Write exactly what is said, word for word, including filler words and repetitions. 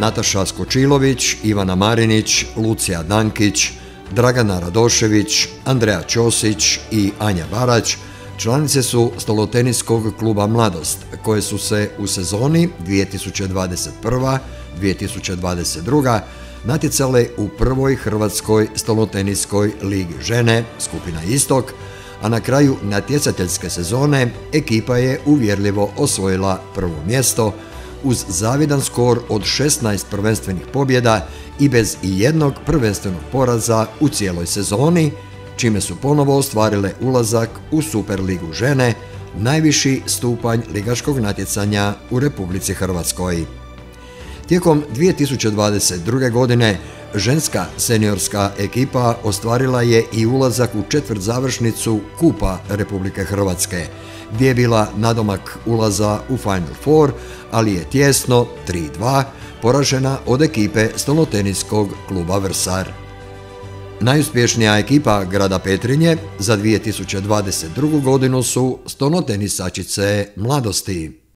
Nataša Skočilović, Ivana Marinić, Lucija Dankić, Dragana Radošević, Andreja Ćosić i Anja Barać članice su stoloteniskog kluba Mladost, koje su se u sezoni dvije tisuće dvadeset prva - dvije tisuće dvadeset druga natjecale u prvoj Hrvatskoj stoloteniskoj ligi žene, skupina Istok, a na kraju natjecateljske sezone ekipa je uvjerljivo osvojila prvo mjesto uz zavidan skor od šesnaest prvenstvenih pobjeda i bez ijednog prvenstvenog poraza u cijeloj sezoni, čime su ponovo ostvarile ulazak u Superligu žene, najviši stupanj ligaškog natjecanja u Republici Hrvatskoj. Tijekom dvije tisuće dvadeset druge. godine ženska seniorska ekipa ostvarila je i ulazak u četvrtzavršnicu Kupa Republike Hrvatske, gdje je bila nadomak ulaza u Final Four, ali je tjesno tri dva poražena od ekipe stoloteniskog kluba Vrsar. Najuspješnija ekipa grada Petrinje za dvije tisuće dvadeset drugu. godinu su stolotenisačice Mladosti.